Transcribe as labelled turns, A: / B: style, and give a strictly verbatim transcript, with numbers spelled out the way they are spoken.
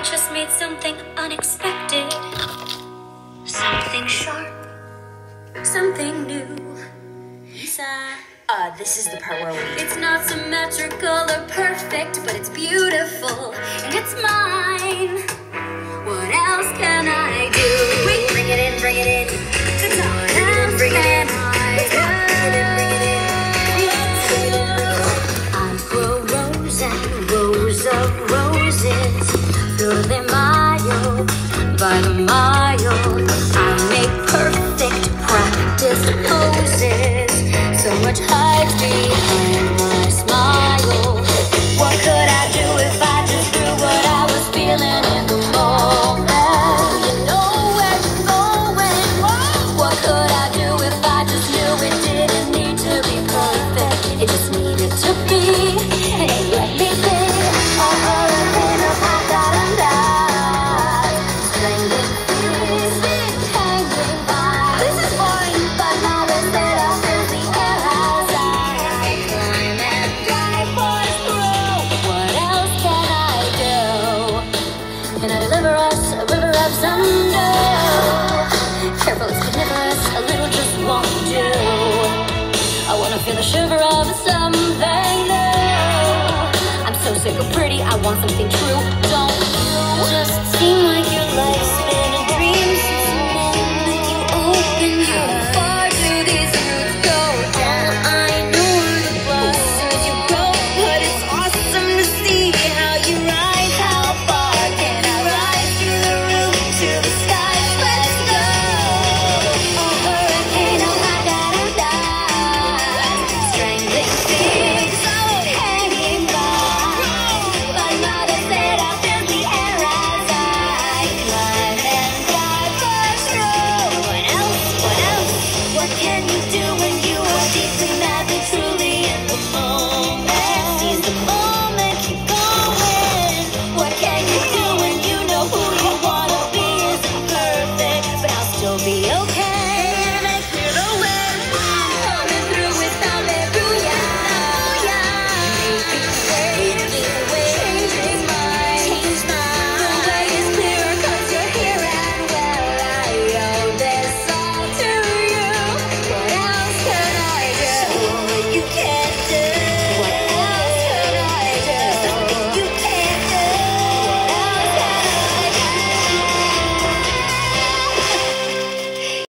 A: I just made something unexpected. Something sharp, something new. Inside.
B: Uh, this is the part where we...
A: It's not symmetrical or perfect, but it's beautiful, and it's mine. What else can I do?
B: Wait, bring it in, bring it in.
A: What else
B: Bring it in.
A: can I do? I grow rose and rows of roses through the mile by the mile.